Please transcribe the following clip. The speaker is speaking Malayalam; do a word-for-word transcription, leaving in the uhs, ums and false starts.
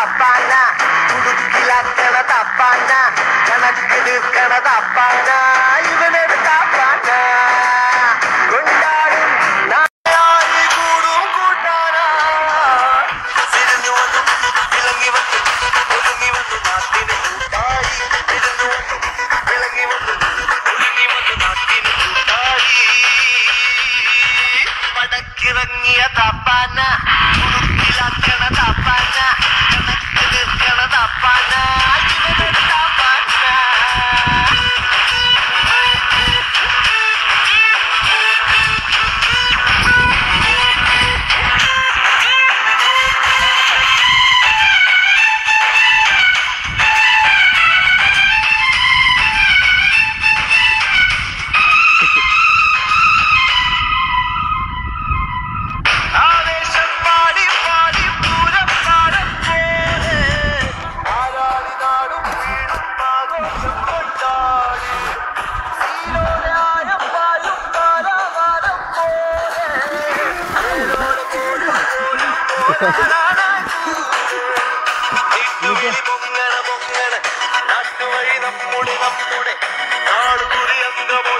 തപ്പാന കുടുക്കിലാക്കണ തപ്പാന കണക്ക് തീർക്കണ തപ്പാന ഇവനൊരു തപ്പാന കൊണ്ടാടും നായാളി കൂടും കൂട്ടാന തിരിഞ്ഞു വന്നു വിളങ്ങി വന്നു ഒതുങ്ങി വന്നു നാട്ടിന് കൂട്ടായി തിരിഞ്ഞു വന്നു വിളങ്ങി വന്നു ഒതുങ്ങി വന്നു നാട്ടിന് കൂട്ടായി പടക്കിറങ്ങിയ തപ്പാന കുടുക്കിലാക്കണ തപ്പാന കണക്ക് തീർക്കണ തപ്പാന ഇവനൊരു തപ്പാന ആവേശം പാടി പാടി പൂരപ്പാടം പോലെ ആരാടി നാടും വീടും ആഘോഷം കൊണ്ടാടി സീലോരായം പായും കാലാവാരം പോലെ ഏരോട് പോലും പോലും പോരാനാകൂ നീട്ടുവിളി പൊങ്ങണ പൊങ്ങണ നാട്ടുവഴി നമ്മുടെ നമ്മുടെ നാടുകുറി അംഗം